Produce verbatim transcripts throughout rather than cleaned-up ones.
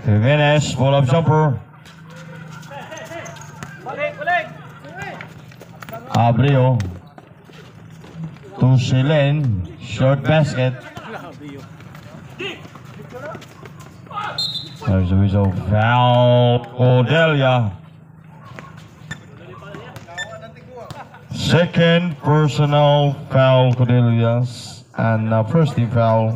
Jimenez, pull-up jumper. Abreu to Silen, short basket. There's a whistle, foul, Cordelia. Second personal foul, Cordelia's, and uh, first team foul.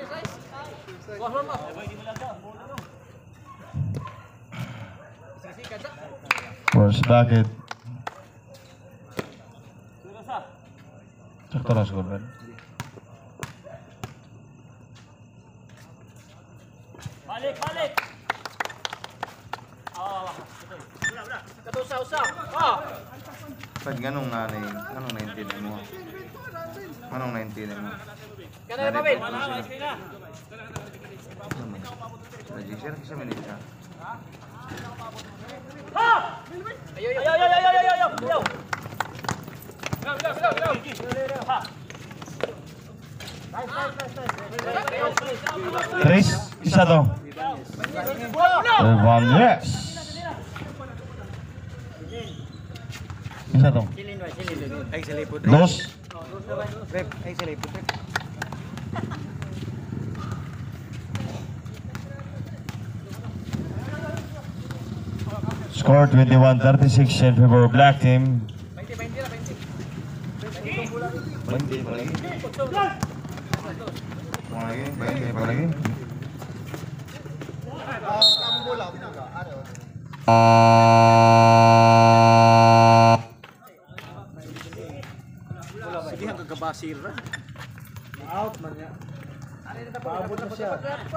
First bucket. Sakto na siguro, Ben. Balik, balik. Ah, wala, wala. Katusa-usa. Ah. Pag ganong nanay, ganong nineteen mo. Ganong nineteen mo. Kana ba, Ben? Register kasi minita. Ha! Ayo, ayo, ayo, ayo, ayo, ayo, ayo. Bilang, bilang, bilang, bilang. Ha. Nice, nice, nice. Chris, isa to. Evan, yes. Isa to. Ay, sa lipod. Dos. Rep, ay, sa lipod. Score twenty-one thirty-six in favor of black team. Balik, balik. Balik, balik, balik. Sige, hanggang kabasir na. Out man niya. Paabot na siya.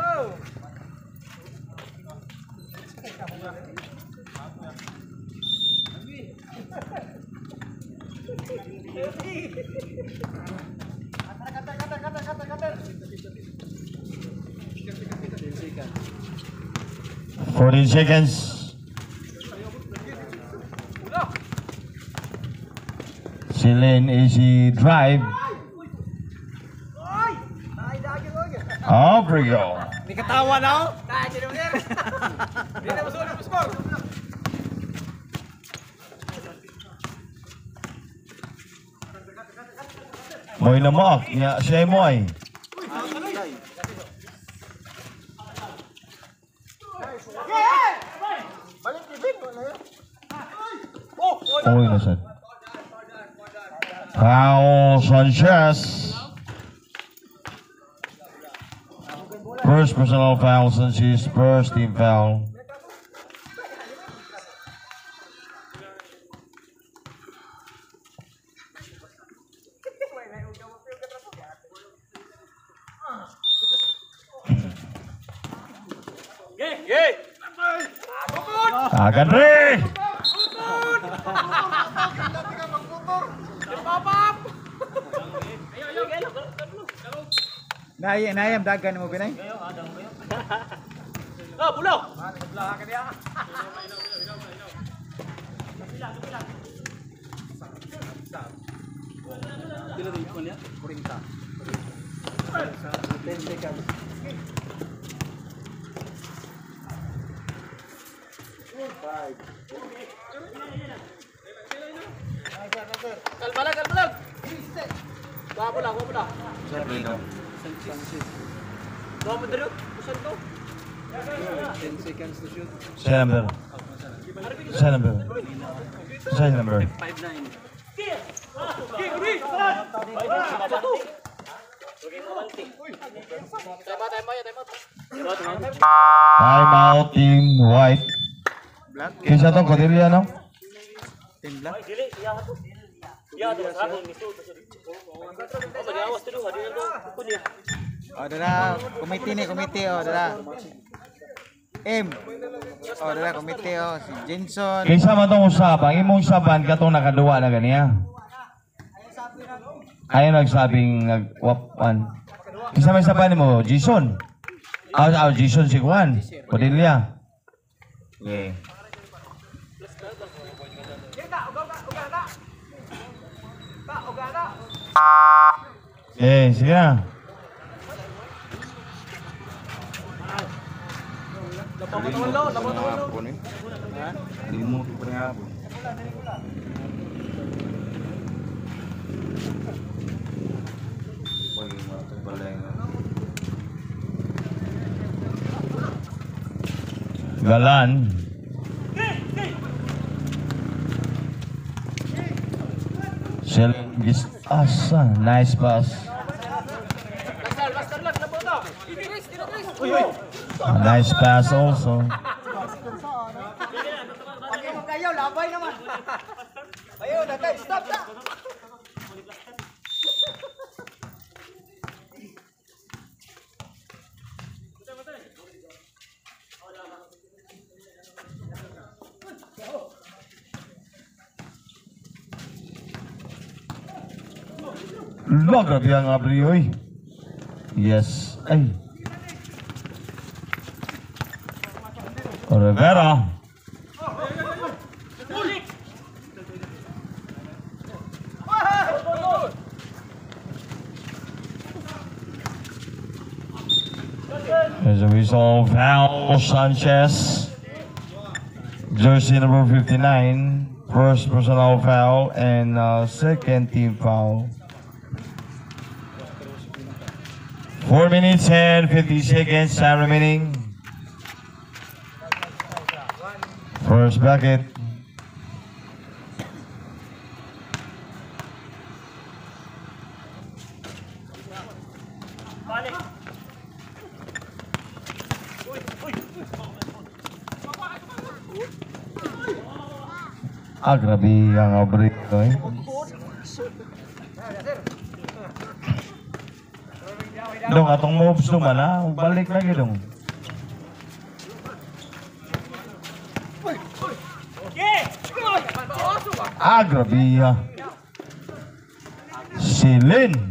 fourteen seconds. Silen easy drive. Abreu. Hindi katawa na ako. Dahil siya naman yan. Hindi na masulit mo score. Moy na mo. Ya, siya mo ay. Oy na sad. Foul Sanchez. First personal foul Sanchez. First team foul. Agan re. Naya, naya, dagan mo pinay. Oh, pulo. Pila rin ko niya? forty. ten seconds. five. Kalmalag, kalmalag. Wala lang, wala lang. Sir, dito. Bawa mo dito. Pusan to. ten seconds to shoot. Siya number. Siya number. Siya number. five nine. Time out team white. Black. Kinsa to Cordelia no? Team black. Oh, dala, komite ni, komite oh, dala. M. Oh, dala komite oh, si Jenson. Kinsa man tong usapan, imong usapan katong nakaduwa na ganiya. Ayaw nagsabing nagwapan. Kinsa may usapan mo, Jason. Ah, ah, Jason si Juan. Cordelia. Okay. Eh, sige na. Hapon eh. Limo pa rin hapon. Galan. Sel gis asa, nice pass. A nice pass also. Kayo, labay naman. Ayaw, natay, stop na. Lo, grabe ang abri, oy. Yes. Ay. Rivera. There's a whistle, foul, Sanchez. Jersey number fifty-nine. First personal foul and uh, second team foul. Four minutes and fifty seconds time remaining. First bucket. Ah, grabe ang abri ko eh. Dong, atong moves naman ha. Balik lagi dong. Ah, grabe ha. Silin.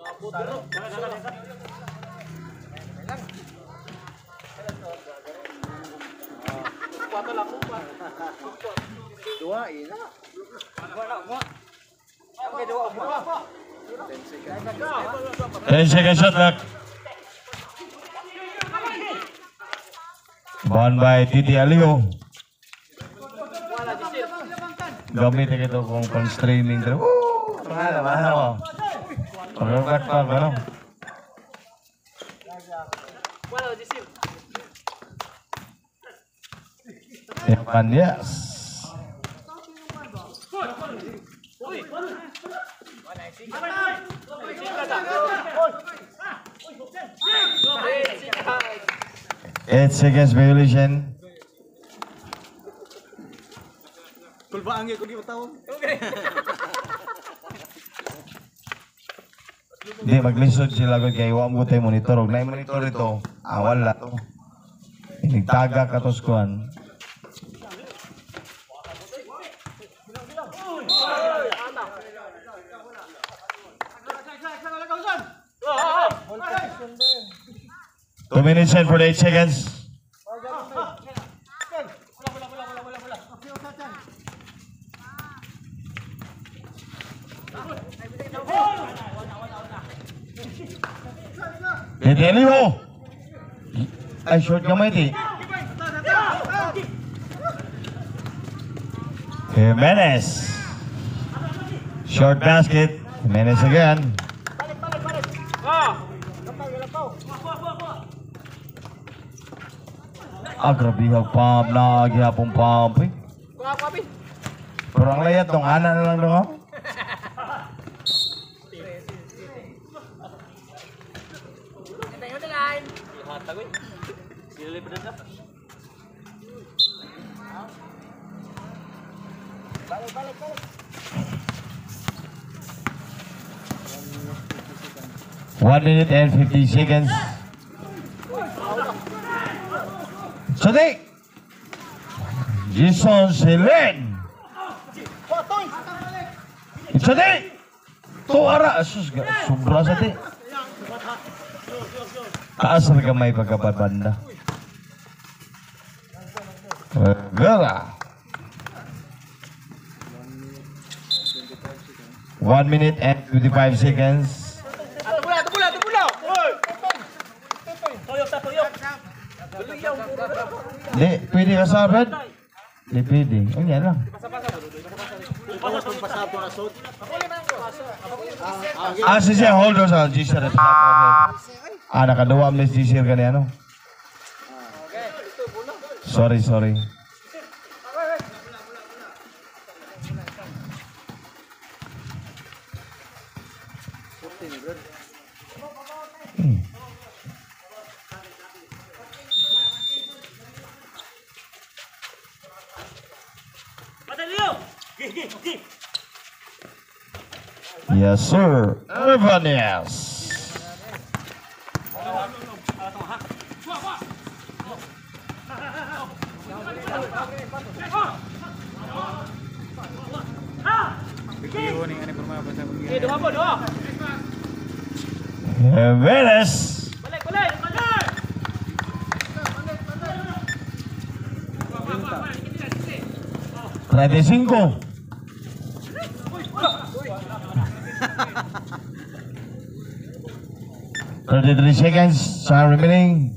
Dua ina. ten second shot clock. Bond by Titi Alio. Gamit na ito kung pang-straining. Woo! Mahal, mahal ako. Pag-rogat pa, gano'n. Yaman, yes. Eight seconds violation. Kulbaan gyud ko di matawag. Hindi, maglisod sila kung kaya iwa mo tayo monitor. Huwag na yung monitor ito. Awal na to. Nagtaga ka to skuan. Two minutes and forty-eight seconds. Deteni mo! Ay, short kamay di. Jimenez. Short basket. Jimenez again. Ah, grabe ang pump na gihapong pump eh. Pero ang layat dong, ana na lang dong. One minute and fifty seconds. Sadi! Jason Selen! Sadi! Tuara! Asus, sobra sadi. Taas na kamay pagkabanda. Gara! One minute and fifty-five seconds. Tubula, tubula, tubula! Tuyok ta, tuyok! Tuyok! Di, pwede ka sa Brad? Di, pwede. O, yan lang. Ah, si siya, hold on sa G-Sir. Ah, nakaduwa ang G-Sir ka niya, no? Sorry, sorry. Hmm. Yes, sir. Urbanez. Bigyan ni ano pernah bahasa Okay, dua po, dua. Jimenez. Balik, balik, balik. treinta y cinco. thirty-three seconds are remaining.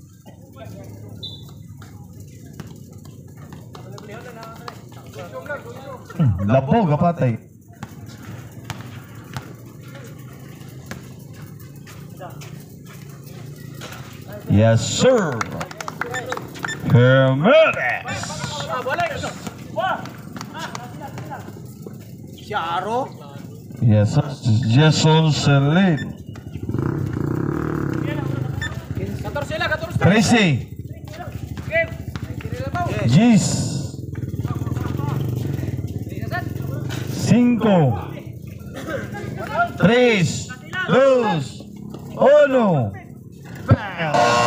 Hmm, labog kapatay. Yes, sir. Jimenez. Ah, balik. Wah. Syaro. Yes, sir. Jason Celine. Katorce lah, katorce. Tracy. Game. Gis. Cinco. Tres. Dos. Uno. Bam.